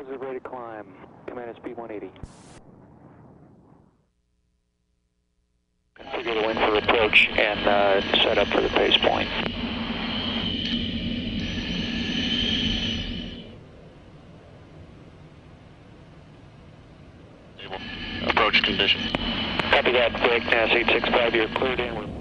Positive, ready to climb. Command at speed 180. Configure the wind for approach and set up for the pace point. Approach condition. Copy that, Vic. 865, you're cleared in.